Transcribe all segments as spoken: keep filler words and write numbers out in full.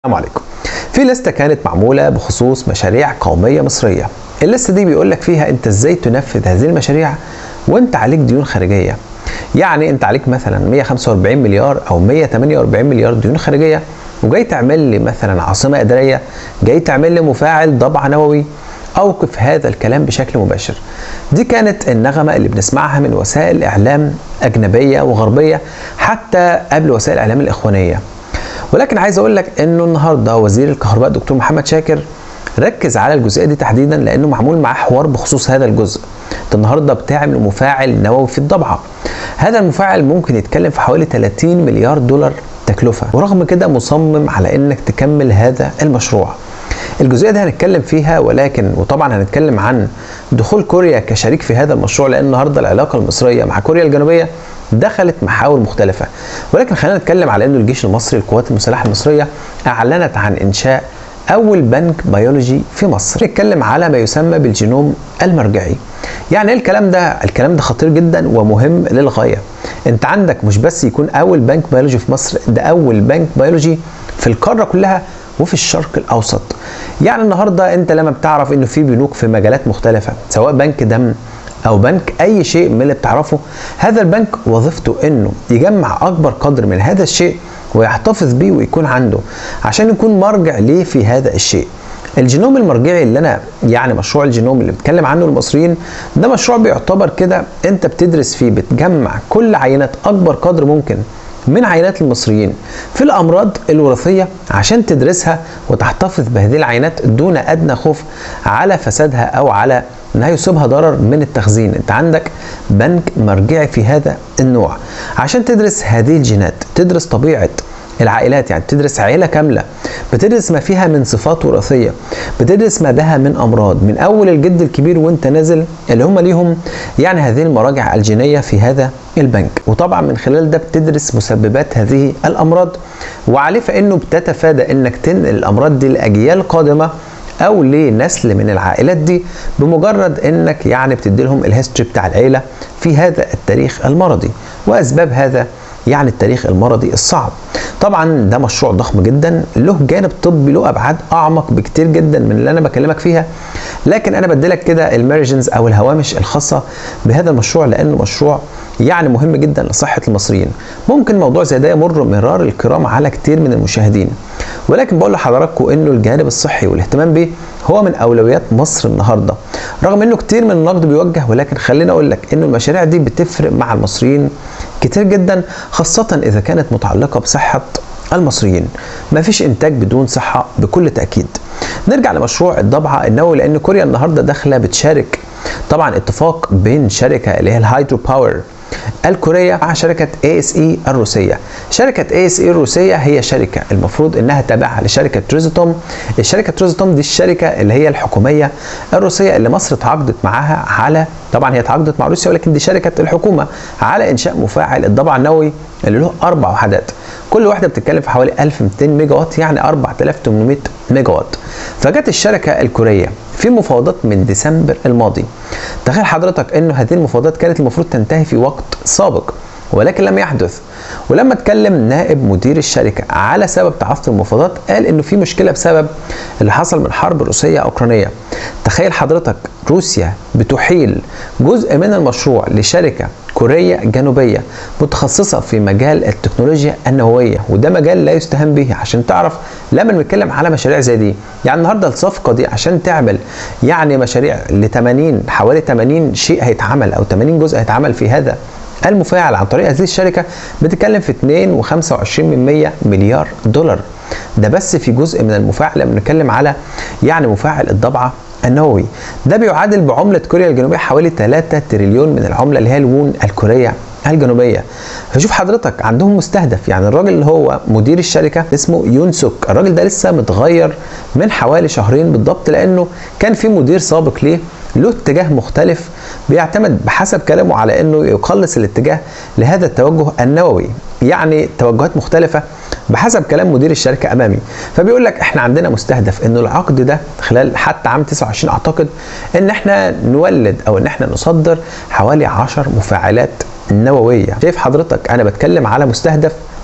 السلام عليكم. في لستة كانت معمولة بخصوص مشاريع قومية مصرية. اللستة دي بيقول لك فيها انت ازاي تنفذ هذه المشاريع وانت عليك ديون خارجية. يعني انت عليك مثلا مئة وخمسة وأربعين مليار او مئة وثمانية وأربعين مليار ديون خارجية، وجاي تعمل لي مثلا عاصمة إدارية، جاي تعمل لي مفاعل ضبع نووي. اوقف هذا الكلام بشكل مباشر. دي كانت النغمة اللي بنسمعها من وسائل اعلام اجنبية وغربية حتى قبل وسائل الاعلام الاخوانية. ولكن عايز اقول لك انه النهارده وزير الكهرباء دكتور محمد شاكر ركز على الجزئيه دي تحديدا، لانه معمول معاه حوار بخصوص هذا الجزء. انت النهارده بتعمل مفاعل نووي في الضبعه. هذا المفاعل ممكن يتكلم في حوالي ثلاثين مليار دولار تكلفه، ورغم كده مصمم على انك تكمل هذا المشروع. الجزئيه دي هنتكلم فيها، ولكن وطبعا هنتكلم عن دخول كوريا كشريك في هذا المشروع، لان النهارده العلاقه المصريه مع كوريا الجنوبيه دخلت محاور مختلفة. ولكن خلينا نتكلم على انه الجيش المصري القوات المسلحة المصرية اعلنت عن انشاء اول بنك بيولوجي في مصر. نتكلم على ما يسمى بالجينوم المرجعي. يعني ايه الكلام ده؟ الكلام ده خطير جدا ومهم للغاية. انت عندك مش بس يكون اول بنك بيولوجي في مصر، ده اول بنك بيولوجي في القارة كلها وفي الشرق الاوسط. يعني النهارده انت لما بتعرف انه في بنوك في مجالات مختلفة، سواء بنك دم او بنك اي شيء من اللي بتعرفه، هذا البنك وظيفته انه يجمع اكبر قدر من هذا الشيء ويحتفظ بيه ويكون عنده عشان يكون مرجع ليه في هذا الشيء. الجينوم المرجعي اللي انا يعني مشروع الجينوم اللي بتكلم عنه المصريين، ده مشروع بيعتبر كده انت بتدرس فيه، بتجمع كل عينات اكبر قدر ممكن من عينات المصريين في الامراض الوراثيه عشان تدرسها وتحتفظ بهذه العينات دون ادنى خوف على فسادها او على انها يصيبها ضرر من التخزين. انت عندك بنك مرجعي في هذا النوع عشان تدرس هذه الجينات، تدرس طبيعه العائلات، يعني تدرس عائله كامله، بتدرس ما فيها من صفات وراثيه، بتدرس ما بها من امراض من اول الجد الكبير وانت نازل، اللي هم ليهم يعني هذه المراجع الجينيه في هذا البنك. وطبعا من خلال ده بتدرس مسببات هذه الامراض، وعليه فانه بتتفادى انك تنقل الامراض دي لاجيال قادمه او لنسل من العائلات دي، بمجرد انك يعني بتدي لهم الهيستوري بتاع العيله في هذا التاريخ المرضي واسباب هذا يعني التاريخ المرضي الصعب. طبعا ده مشروع ضخم جدا، له جانب طبي، له ابعاد اعمق بكتير جدا من اللي انا بكلمك فيها، لكن انا بديلك كده المارجنز او الهوامش الخاصه بهذا المشروع، لانه مشروع يعني مهم جدا لصحه المصريين. ممكن موضوع زي ده يمر مرار الكرام على كتير من المشاهدين، ولكن بقول لحضراتكم انه الجانب الصحي والاهتمام به هو من اولويات مصر النهارده، رغم انه كتير من النقد بيوجه. ولكن خليني اقول لك انه المشاريع دي بتفرق مع المصريين كتير جدا، خاصه اذا كانت متعلقه بصحه المصريين. مفيش انتاج بدون صحه بكل تاكيد. نرجع لمشروع الضبعه النووي، لان كوريا النهارده داخله بتشارك طبعا اتفاق بين شركه اللي هي الهايدرو باور الكورية مع شركة اي اس اي الروسية. شركة اي اس اي الروسية هي شركة المفروض انها تابعة لشركة روزاتوم. الشركة روزاتوم دي الشركة اللي هي الحكومية الروسية اللي مصر اتعاقدت معاها على، طبعا هي اتعاقدت مع روسيا ولكن دي شركة الحكومة، على انشاء مفاعل الضبع النووي اللي له اربع وحدات، كل واحدة بتتكلم في حوالي ألف ومئتين ميجا وات، يعني أربعة آلاف وثمانمئة ميجا وات. فجت الشركة الكورية في مفاوضات من ديسمبر الماضي. تخيل حضرتك انه هذه المفاوضات كانت المفروض تنتهي في وقت سابق، ولكن لم يحدث. ولما اتكلم نائب مدير الشركة على سبب تعثر المفاوضات، قال انه في مشكلة بسبب اللي حصل من حرب روسية اوكرانية. تخيل حضرتك روسيا بتحيل جزء من المشروع لشركة كورية جنوبية متخصصة في مجال التكنولوجيا النووية، وده مجال لا يستهان به. عشان تعرف لما بنتكلم على مشاريع زي دي، يعني النهارده الصفقة دي عشان تعمل يعني مشاريع ل ثمانين حوالي ثمانين شيء هيتعمل او ثمانين جزء هيتعمل في هذا المفاعل عن طريق هذه الشركة، بتتكلم في اثنين وخمسة وعشرين من مئة مليار دولار. ده بس في جزء من المفاعل. لما بنتكلم على يعني مفاعل الضبعة النووي، ده بيعادل بعملة كوريا الجنوبية حوالي ثلاثة تريليون من العملة اللي هي الوون الكورية الجنوبية. فشوف حضرتك عندهم مستهدف، يعني الراجل اللي هو مدير الشركة اسمه يون سوك، الراجل ده لسه متغير من حوالي شهرين بالضبط، لانه كان في مدير سابق ليه له اتجاه مختلف بيعتمد بحسب كلامه على انه يقلص الاتجاه لهذا التوجه النووي، يعني توجهات مختلفة بحسب كلام مدير الشركة امامي. فبيقول لك احنا عندنا مستهدف انه العقد ده خلال حتى عام تسعة وعشرين اعتقد ان احنا نولد او ان احنا نصدر حوالي عشر مفاعلات نووية. شايف حضرتك انا بتكلم على مستهدف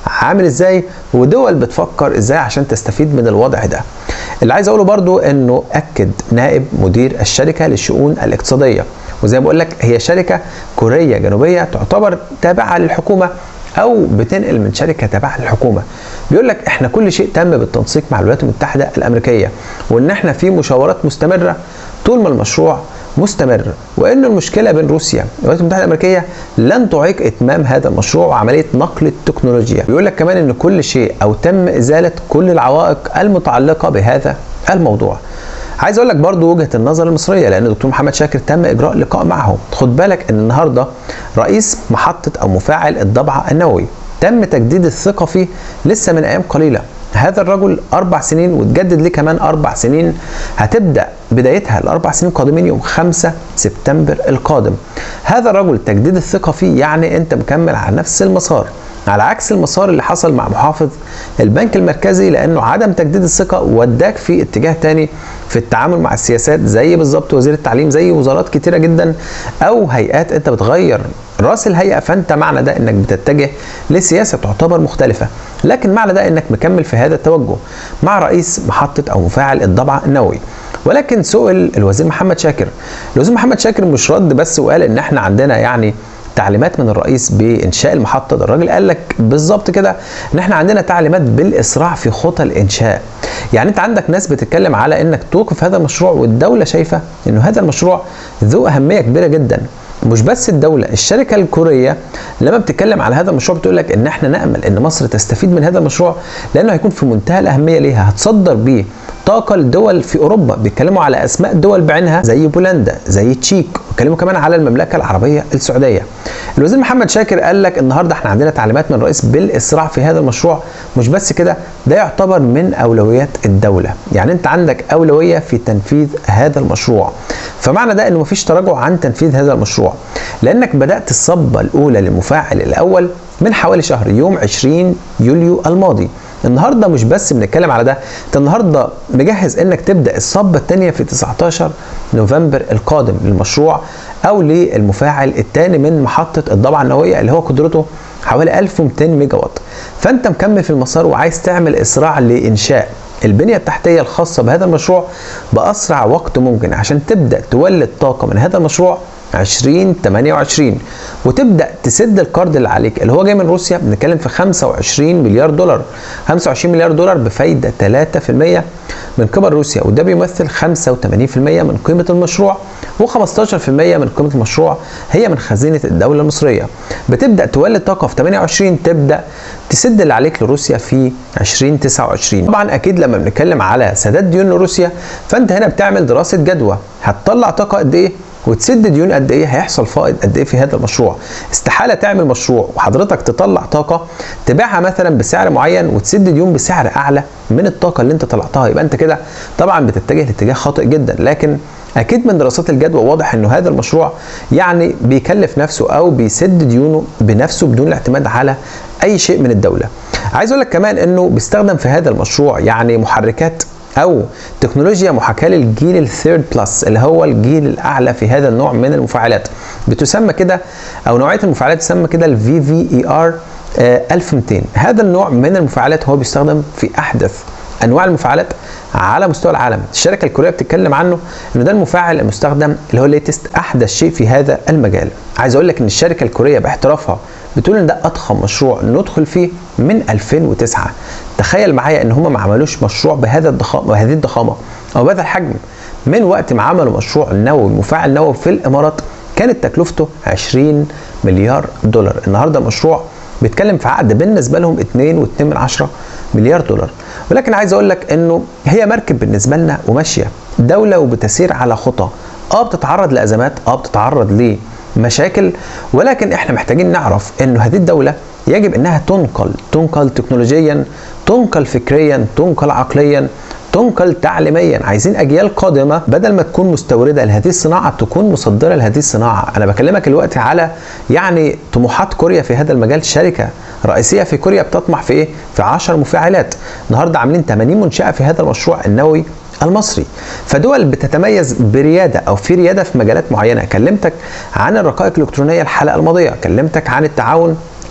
عامل ازاي، ودول بتفكر ازاي عشان تستفيد من الوضع ده. اللي عايز اقوله برضو انه اكد نائب مدير الشركه للشؤون الاقتصاديه، وزي ما بقول لك هي شركه كوريه جنوبيه تعتبر تابعه للحكومه او بتنقل من شركه تابعه للحكومه، بيقول لك احنا كل شيء تم بالتنسيق مع الولايات المتحده الامريكيه، وان احنا في مشاورات مستمره طول ما المشروع مستمر، وان المشكله بين روسيا والولايات المتحده الامريكيه لن تعيق اتمام هذا المشروع وعمليه نقل التكنولوجيا. بيقول لك كمان ان كل شيء او تم ازاله كل العوائق المتعلقه بهذا الموضوع. عايز اقول لك برضو وجهه النظر المصريه، لان الدكتور محمد شاكر تم اجراء لقاء معه. خد بالك ان النهارده رئيس محطه او مفاعل الضبعه النووي تم تجديد الثقه فيه لسه من ايام قليله. هذا الرجل اربع سنين وتجدد ليه كمان اربع سنين، هتبدا بدايتها الاربع سنين قادمين يوم خمسة سبتمبر القادم. هذا الرجل تجديد الثقه فيه يعني انت مكمل على نفس المسار، على عكس المسار اللي حصل مع محافظ البنك المركزي، لانه عدم تجديد الثقه وداك في اتجاه تاني في التعامل مع السياسات، زي بالظبط وزير التعليم، زي وزارات كتيره جدا او هيئات انت بتغير راس الهيئه، فانت معنى ده انك بتتجه لسياسه تعتبر مختلفه، لكن معنى ده انك مكمل في هذا التوجه مع رئيس محطه او مفاعل الضبعه النووي. ولكن سئل الوزير محمد شاكر، الوزير محمد شاكر مش رد بس وقال ان احنا عندنا يعني تعليمات من الرئيس بانشاء المحطه، ده الراجل قال لك بالظبط كده ان احنا عندنا تعليمات بالاسراع في خطى الانشاء. يعني انت عندك ناس بتتكلم على انك توقف هذا المشروع، والدوله شايفه انه هذا المشروع ذو اهميه كبيره جدا. مش بس الدوله، الشركه الكوريه لما بتتكلم على هذا المشروع بتقول لك ان احنا نامل ان مصر تستفيد من هذا المشروع، لانه هيكون في منتهى الاهميه ليها، هتصدر بيه طاقه لدول في اوروبا. بيتكلموا على اسماء دول بعينها زي بولندا، زي تشيك، واتكلموا كمان على المملكه العربيه السعوديه. الوزير محمد شاكر قال لك النهارده احنا عندنا تعليمات من الرئيس بالاسراع في هذا المشروع. مش بس كده، ده يعتبر من اولويات الدوله، يعني انت عندك اولويه في تنفيذ هذا المشروع. فمعنى ده انه مفيش تراجع عن تنفيذ هذا المشروع، لانك بدات الصبه الاولى للمفاعل الاول من حوالي شهر، يوم عشرين يوليو الماضي. النهارده مش بس بنتكلم على ده، انت النهارده مجهز انك تبدا الصبه الثانيه في تسعتاشر نوفمبر القادم للمشروع او للمفاعل الثاني من محطه الضبعه النوويه اللي هو قدرته حوالي ألف ومئتين ميجا وات. فانت مكمل في المسار وعايز تعمل اسراع لانشاء البنيه التحتيه الخاصه بهذا المشروع باسرع وقت ممكن، عشان تبدا تولد طاقه من هذا المشروع عشرين تمانية وعشرين، وتبدا تسد القرض اللي عليك اللي هو جاي من روسيا. بنتكلم في خمسة وعشرين مليار دولار، خمسة وعشرين مليار دولار بفايده ثلاثة في المية من قبل روسيا، وده بيمثل خمسة وثمانين في المية من قيمه المشروع، وخمستاشر في المية من قيمه المشروع هي من خزينه الدوله المصريه. بتبدا تولد طاقه في تمانية وعشرين، تبدا تسد اللي عليك لروسيا في عشرين تسعة وعشرين. طبعا اكيد لما بنتكلم على سداد ديون لروسيا، فانت هنا بتعمل دراسه جدوى، هتطلع طاقه قد ايه وتسد ديون قد ايه، هيحصل فائض قد ايه في هذا المشروع. استحاله تعمل مشروع وحضرتك تطلع طاقه تبيعها مثلا بسعر معين وتسد ديون بسعر اعلى من الطاقه اللي انت طلعتها، يبقى انت كده طبعا بتتجه لاتجاه خاطئ جدا. لكن اكيد من دراسات الجدوى واضح انه هذا المشروع يعني بيكلف نفسه او بيسد ديونه بنفسه بدون الاعتماد على اي شيء من الدوله. عايز اقول لك كمان انه بيستخدم في هذا المشروع يعني محركات او تكنولوجيا محاكاه للجيل الثيرد بلس اللي هو الجيل الاعلى في هذا النوع من المفاعلات، بتسمى كده او نوعيه المفاعلات تسمى كده الفي في اي ار ألف ومئتين. هذا النوع من المفاعلات هو بيستخدم في احدث انواع المفاعلات على مستوى العالم. الشركه الكوريه بتتكلم عنه انه ده المفاعل المستخدم اللي هو الليتست، احدث شيء في هذا المجال. عايز اقول لك ان الشركه الكوريه باحترافها بتقول ان ده اضخم مشروع ندخل فيه من ألفين وتسعة. تخيل معايا ان هم ما عملوش مشروع بهذا الضخامه وهذه الضخامه او بهذا الحجم من وقت ما عملوا مشروع نووي مفاعل نووي في الامارات كانت تكلفته عشرين مليار دولار. النهارده المشروع بيتكلم في عقد بالنسبه لهم اتنين واتنين من عشرة مليار دولار. ولكن عايز اقول لك انه هي مركب بالنسبه لنا وماشيه دوله وبتسير على خطى، اه بتتعرض لازمات، اه بتتعرض لمشاكل، ولكن احنا محتاجين نعرف انه هذه الدوله يجب انها تنقل تنقل تكنولوجيا، تنقل فكريا، تنقل عقليا، تنقل تعليميا. عايزين اجيال قادمه بدل ما تكون مستورده لهذه الصناعه تكون مصدره لهذه الصناعه. انا بكلمك دلوقتي على يعني طموحات كوريا في هذا المجال. شركه رئيسيه في كوريا بتطمح في ايه؟ في عشر مفاعلات. النهارده عاملين ثمانين منشاه في هذا المشروع النووي المصري. فدول بتتميز برياده او في رياده في مجالات معينه. كلمتك عن الرقائق الالكترونيه الحلقه الماضيه، كلمتك عن التعاون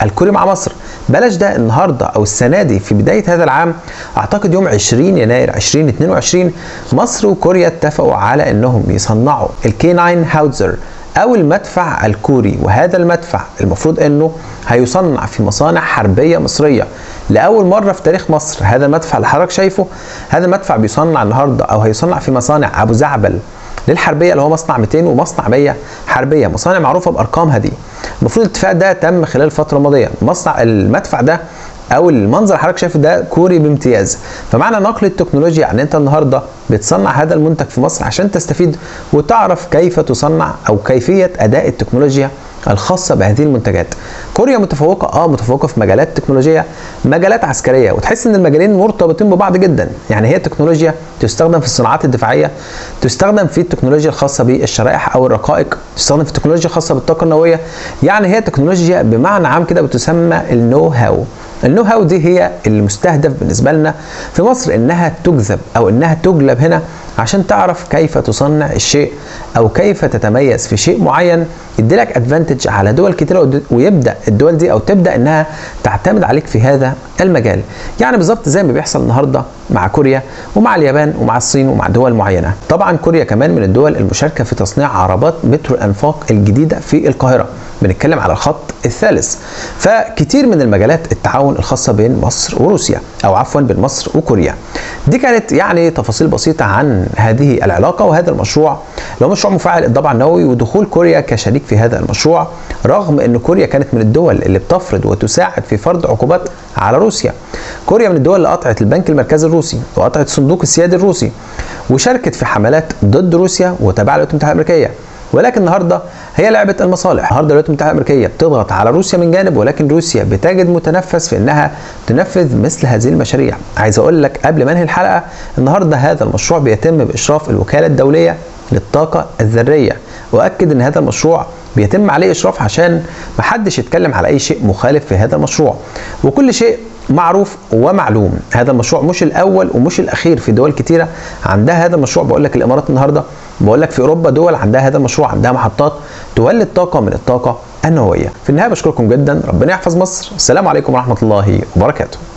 الكوري مع مصر. بلاش ده النهارده او السنه دي في بدايه هذا العام، اعتقد يوم عشرين يناير ألفين واثنين وعشرين مصر وكوريا اتفقوا على انهم يصنعوا الكي تسعة هاوتزر او المدفع الكوري. وهذا المدفع المفروض انه هيصنع في مصانع حربيه مصريه لاول مره في تاريخ مصر. هذا المدفع اللي حضرتك شايفه، هذا المدفع بيصنع النهارده او هيصنع في مصانع ابو زعبل للحربيه اللي هو مصنع مئتين ومصنع مية حربيه، مصانع معروفه بارقامها دي. المفروض الاتفاق ده تم خلال الفتره الماضيه. مصنع المدفع ده او المنظر اللي حضرتك شايفه ده كوري بامتياز. فمعنى نقل التكنولوجيا يعني انت النهارده بتصنع هذا المنتج في مصر عشان تستفيد وتعرف كيف تصنع او كيفيه اداء التكنولوجيا الخاصه بهذه المنتجات. كوريا متفوقه اه متفوقه في مجالات تكنولوجيه، مجالات عسكريه، وتحس ان المجالين مرتبطين ببعض جدا. يعني هي تكنولوجيا تستخدم في الصناعات الدفاعيه، تستخدم في التكنولوجيا الخاصه بالشرائح او الرقائق، تستخدم في التكنولوجيا الخاصه بالطاقه النوويه. يعني هي تكنولوجيا بمعنى عام كده بتسمى النو هاو. النو هاو دي هي المستهدف بالنسبه لنا في مصر انها تجذب او انها تجلب هنا عشان تعرف كيف تصنع الشيء او كيف تتميز في شيء معين، يديلك ادفانتج على دول كتيره، ويبدا الدول دي او تبدا انها تعتمد عليك في هذا المجال. يعني بالظبط زي ما بيحصل النهارده مع كوريا ومع اليابان ومع الصين ومع دول معينه. طبعا كوريا كمان من الدول المشاركه في تصنيع عربات مترو الانفاق الجديده في القاهره، بنتكلم على الخط الثالث. فكتير من المجالات التعاون الخاصه بين مصر وروسيا او عفوا بين مصر وكوريا. دي كانت يعني تفاصيل بسيطه عن هذه العلاقه وهذا المشروع، لو مشروع مفاعل الضبع النووي ودخول كوريا كشريك في هذا المشروع، رغم ان كوريا كانت من الدول اللي بتفرض وتساعد في فرض عقوبات على روسيا. كوريا من الدول اللي قطعت البنك المركزي الروسي وقطعت الصندوق السيادي الروسي، وشاركت في حملات ضد روسيا وتابعه للولايات المتحده الامريكيه. ولكن النهارده هي لعبه المصالح. النهارده الولايات المتحده الامريكيه بتضغط على روسيا من جانب، ولكن روسيا بتجد متنفس في انها تنفذ مثل هذه المشاريع. عايز اقول لك قبل ما انهي الحلقه، النهارده هذا المشروع بيتم باشراف الوكاله الدوليه للطاقه الذريه، واكد ان هذا المشروع بيتم عليه اشراف عشان محدش يتكلم على اي شيء مخالف في هذا المشروع، وكل شيء معروف ومعلوم. هذا المشروع مش الاول ومش الاخير، في دول كتيره عندها هذا المشروع. بقول لك الامارات النهارده، بقول لك في اوروبا دول عندها هذا المشروع، عندها محطات تولد طاقه من الطاقه النوويه. في النهايه بشكركم جدا، ربنا يحفظ مصر، السلام عليكم ورحمه الله وبركاته.